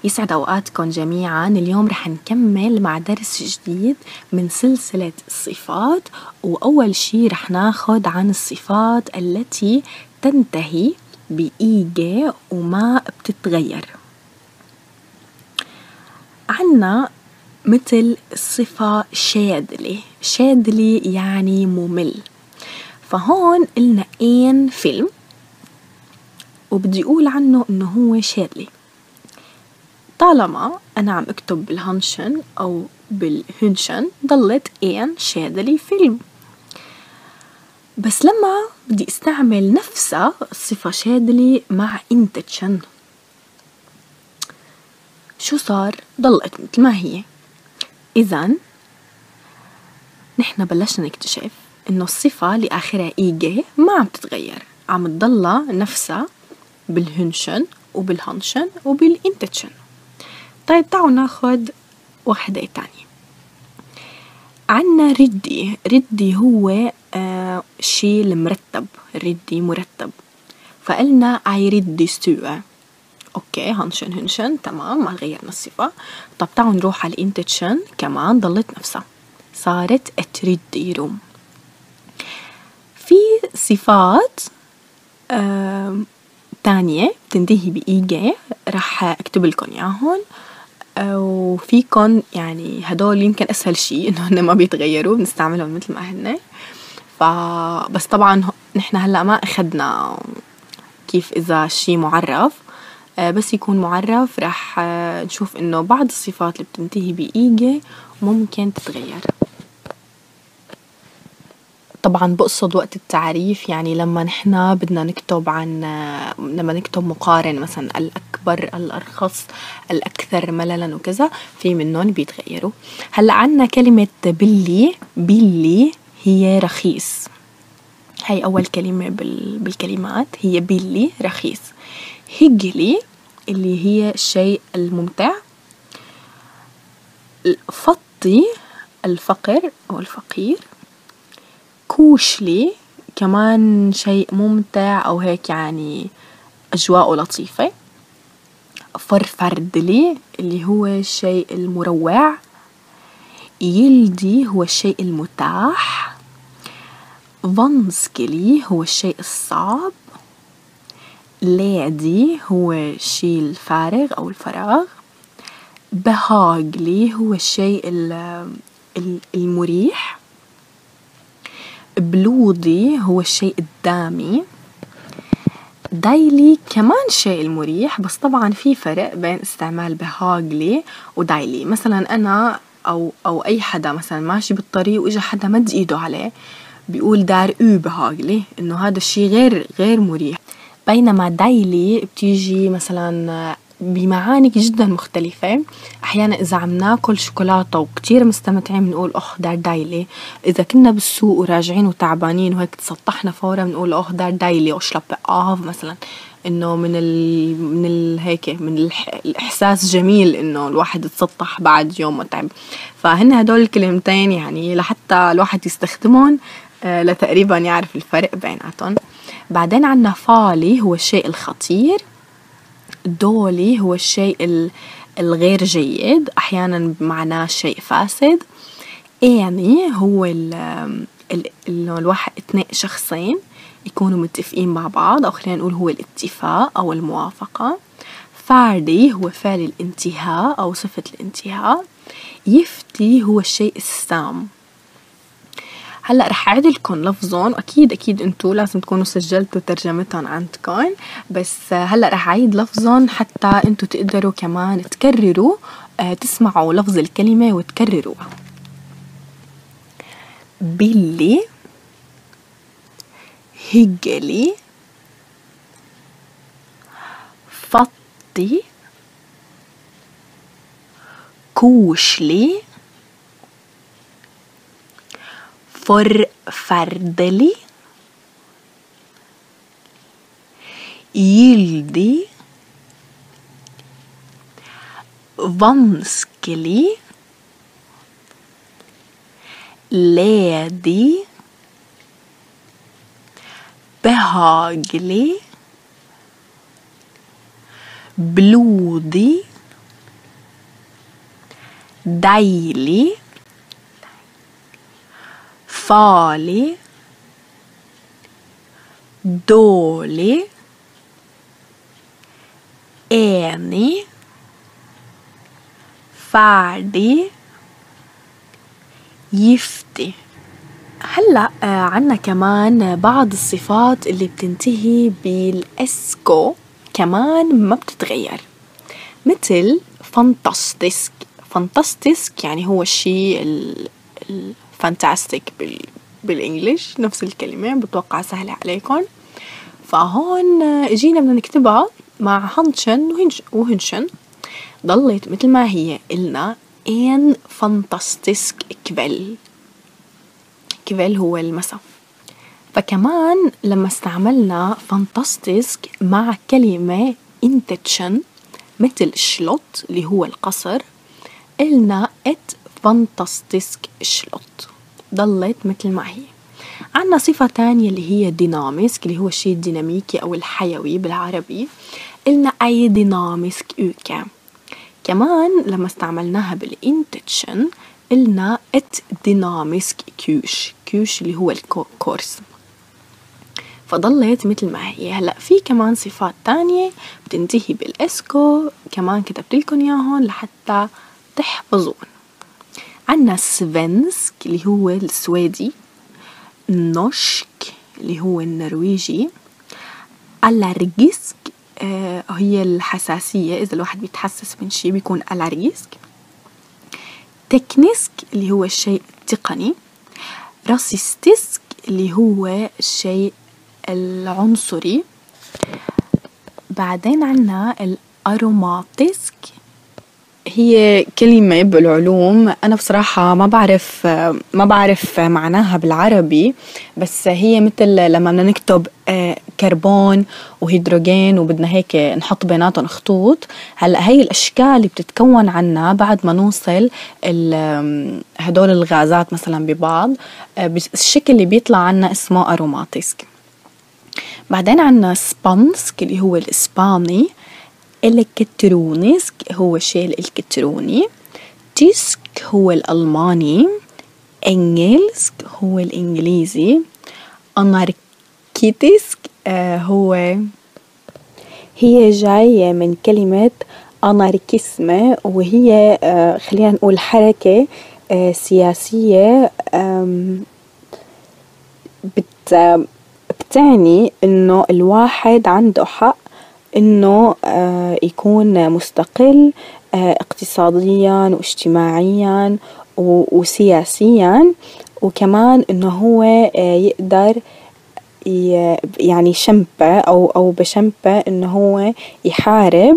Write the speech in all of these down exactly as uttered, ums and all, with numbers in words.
يسعد أوقاتكم جميعا. اليوم رح نكمل مع درس جديد من سلسلة الصفات، وأول شي رح ناخد عن الصفات التي تنتهي بإيجي وما بتتغير. عنا مثل الصفة شادلة. شادلة يعني ممل. فهون قلنا إن فيلم وبدي أقول عنه إنه هو شادلي. طالما أنا عم أكتب بالهنشن أو بالهنشن ضلت إن شادلي فيلم. بس لما بدي استعمل نفسها الصفة شادلي مع إنتشن شو صار؟ ضلت مثل ما هي. إذن نحن بلشنا نكتشف إنه الصفة اللي آخرها إيجي ما عم تتغير، عم تضلها نفسها بالهنشن وبالهنشن وبالإنتشن. طيب تعالوا ناخد واحدة تانية. عنا ردي. ردي هو آه شيء المرتب. ردي مرتب. فقلنا I ردي ستوى. اوكي هنشن هنشن تمام، ما غيرنا الصفة. طب تعالوا نروح على الانتشن كمان ضلت نفسها، صارت اتردي روم. في صفات آه تانية بتنتهي بإيجي رح أكتب لكم إياهم، وفيكن يعني هدول يمكن أسهل شيء إنه هن ما بيتغيروا، بنستعملهم مثل ما هن. فبس طبعا نحن هلأ ما أخدنا كيف إذا شيء معرف، بس يكون معرف رح نشوف إنه بعض الصفات اللي بتنتهي بإيجي ممكن تتغير. طبعا بقصد وقت التعريف، يعني لما نحنا بدنا نكتب عن لما نكتب مقارن مثلا الأكبر الأرخص الأكثر مللا وكذا، في منهم بيتغيروا. هلأ عنا كلمة بيلي. بيلي هي رخيص. هاي أول كلمة بالكلمات هي بيلي رخيص. هجلي اللي هي الشيء الممتع. فطي الفقر أو الفقير. كوشلي كمان شيء ممتع أو هيك يعني أجواءه لطيفة. فرفردلي اللي هو الشيء المروع. يلدي هو الشيء المتاح. فانسكلي هو الشيء الصعب. لادي هو الشيء الفارغ أو الفراغ. بهاجلي هو الشيء المريح. بلودي هو الشيء الدامي. دايلي كمان شيء المريح، بس طبعا في فرق بين استعمال بهاجلي ودايلي. مثلا أنا أو أو أي حدا مثلا ماشي بالطريق وإجا حدا مد إيده عليه بيقول دار أو بهاجلي، إنه هذا الشيء غير غير مريح. بينما دايلي بتيجي مثلا بمعاني جدا مختلفة. أحيانا إذا عم ناكل شوكولاتة وكتير مستمتعين بنقول أخ دار دايلي. إذا كنا بالسوق وراجعين وتعبانين وهيك تسطحنا فورا بنقول أخ دار دايلي أشلب آه مثلا، إنه من ال من ال هيك من الح الإحساس جميل إنه الواحد يتسطح بعد يوم متعب. فهن هدول الكلمتين يعني لحتى الواحد يستخدمهم آه لتقريبا يعرف الفرق بيناتهم. بعدين عنا فالي هو الشيء الخطير. دولي هو الشيء الغير جيد، أحيانا معناه شيء فاسد. يعني هو ال الواحد اثنين شخصين يكونوا متفقين مع بعض، أو خلينا نقول هو الاتفاق أو الموافقة. فاردي هو فعل الانتهاء أو صفة الانتهاء. يفتي هو الشيء السام. هلأ رح أعيد لكم لفظهم، أكيد أكيد أنتوا لازم تكونوا سجلتوا ترجمتهم عندكم، بس هلأ رح أعيد لفظهم حتى أنتوا تقدروا كمان تكرروا آه تسمعوا لفظ الكلمة وتكرروها. بيلي. هجلي. فطي. كوشلي. فرفردلي. يلدي. vanskelig. ledig. behagelig. blodig. deilig, farlig, dårlig, enig, ferdig, giftig. هلأ عنا كمان بعض الصفات اللي بتنتهي بالاسكو كمان ما بتتغير، مثل فانتاستيسك. فانتاستيسك يعني هو الشيء الفانتاستيك بال بالإنجليش، نفس الكلمة، بتوقع سهلة عليكم. فهون اجينا بدنا نكتبها مع هنشن وهنشن، ضلت مثل ما هي. قلنا ان فانتاستيسك كفيل، كفيل هو المساء. فكمان لما استعملنا فانتاستيسك مع كلمة انتشن مثل شلوت اللي هو القصر، قلنا ات فانتاستيسك شلوت، ضلت مثل ما هي. عنا صفة تانية اللي هي ديناميسك اللي هو الشيء الديناميكي أو الحيوي بالعربي، قلنا أي ديناميسك أوكا. كمان لما استعملناها بالإنتشن قلنا ات ديناميسك كوش، كوش اللي هو الكورس. فضلت مثل ما هي. هلأ في كمان صفات تانية بتنتهي بالاسكو، كمان كتبت لكم ياهن لحتى تحفظون. عنا سفنسك اللي هو السويدي، نوشك اللي هو النرويجي، ألارجيسك آه هي الحساسية، إذا الواحد بيتحسس من شيء بيكون ألارجيسك. تكنيسك اللي هو الشيء التقني. راسيستيسك اللي هو الشيء العنصري. بعدين عنا الأروماتيسك، هي كلمة بالعلوم أنا بصراحة ما بعرف ما بعرف معناها بالعربي، بس هي مثل لما بدنا نكتب كربون وهيدروجين وبدنا هيك نحط بيناتهم خطوط. هلا هي الأشكال اللي بتتكون عنا بعد ما نوصل هدول الغازات مثلا ببعض، الشكل اللي بيطلع عنا اسمه أروماتيسك. بعدين عنا سبانسك اللي هو الإسباني. إلكترونيسك هو الشيء الإلكتروني. تيسك هو الألماني. إنجلسك هو الإنجليزي. أناركيتيسك آه هو هي جاية من كلمة أناركيسمة، وهي آه خلينا نقول حركة آه سياسية بت بتعني إنه الواحد عنده حق إنه آه يكون مستقل آه اقتصاديا واجتماعيا وسياسيا، وكمان إنه هو آه يقدر يعني شمبة أو أو بشمبة إنه هو يحارب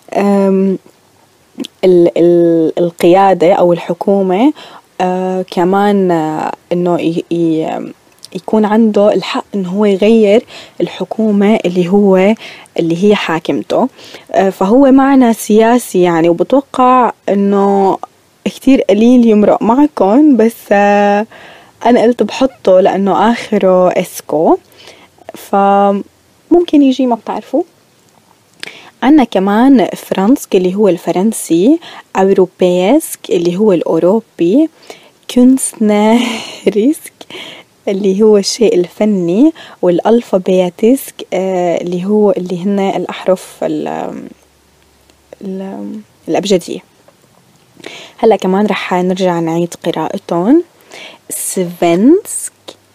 ال ال القيادة أو الحكومة. آه كمان آه إنه يكون عنده الحق إنه هو يغير الحكومة اللي هو اللي هي حاكمته. فهو معنى سياسي يعني، وبتوقع إنه كتير قليل يمرق معكم، بس أنا قلت بحطه لأنه آخره إسكو، فممكن يجي ما بتعرفوا. عنا كمان فرانسك اللي هو الفرنسي. أوروبيسك اللي هو الأوروبي. كونسنريسك اللي هو الشيء الفني. والألفابيتيسك آه اللي هو اللي هن الأحرف ال ال الأبجدية. هلا كمان رح نرجع نعيد قراءتهم. سفنسك،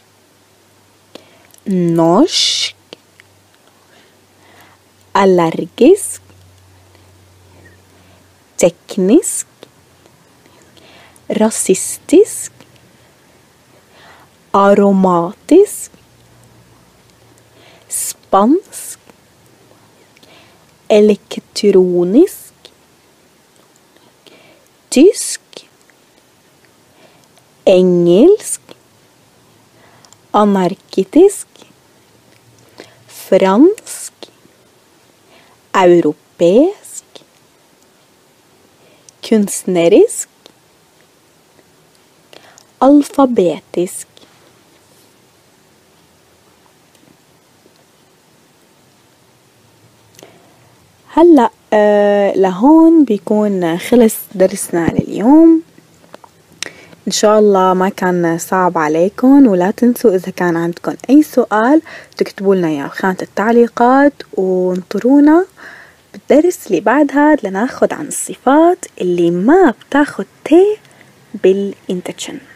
نوشك، ألارجيسك، تكنيسك، راسيستيسك، أروماتيسك، سبانسك، إلكترونيسك، تيسك، إنجلسك، أناركيتيسك، فرانسك، أوروبيسك، كونسنريسك، ألفابيتيسك. هلأ آه لهون بيكون خلص درسنا لليوم. إن شاء الله ما كان صعب عليكم، ولا تنسوا إذا كان عندكم أي سؤال تكتبوا لنا إياه بخانة التعليقات، وانطرونا بالدرس اللي بعدها لناخد عن الصفات اللي ما بتاخد ت بالإنتجن.